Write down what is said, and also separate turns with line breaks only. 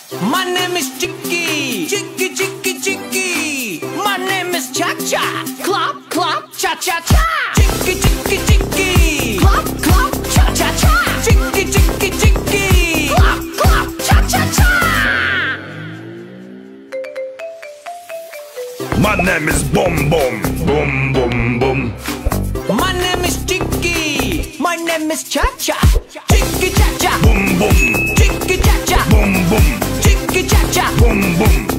My name is Chicky, Chicky, Chicky, Chicky. My name is Cha Cha, Clop, Clop, Cha Cha Cha. Chicky, Chicky, Chicky, Clop, Clop, Cha Cha Cha. Chicky, Chicky, Chicky, Clop, Clop, Cha Cha Cha.
My name is Boom Boom, Boom Boom Boom.
My name is Chicky, my name is Cha Cha. Chicky Cha Cha,
Boom Boom,
Chicky Cha Cha,
Boom Boom,
Chicky Cha Cha,
Boom Boom.